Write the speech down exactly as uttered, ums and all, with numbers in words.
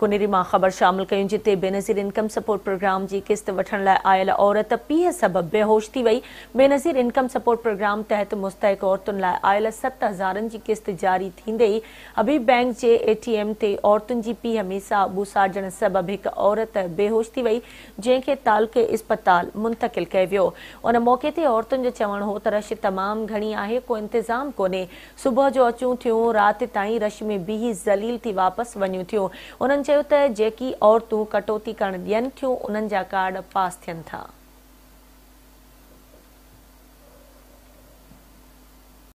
कुनेरी मां ख़बर शामिल कयूं जिते बेनज़ीर इनकम सपोर्ट प्रोग्राम जी किस्त वठण लाइ आयल औरत पीउ सबब बेहोश थी वई। बेनज़ीर इनकम सपोर्ट प्रोग्राम तहत मुस्तहिक औरतुनि लाइ आयल सत हज़ारनि जी किस्त जारी थींदे ई हबीब बैंक जे एटीएम ते औरतुनि जी पीउ हमेशा अबू साड़जण सबब हिकु औरत बेहोश थी वई, जंहिंखे तालुके इस्पताल मुंतकिल कयो वियो। उन मौके ते औरतुनि जो चवणु हो त रश तमामु घणी आहे, को इंतज़ाम कोन्हे। सुबुह जो अचूं थियूं, राति ताईं रश में बीही ज़लील थी वापसि वञूं थियूं। उन्हनि चयो त जेकी औरतूं कटौती करणु ॾियनि थियूं, उन्हनि जा कार्ड पास थियनि था।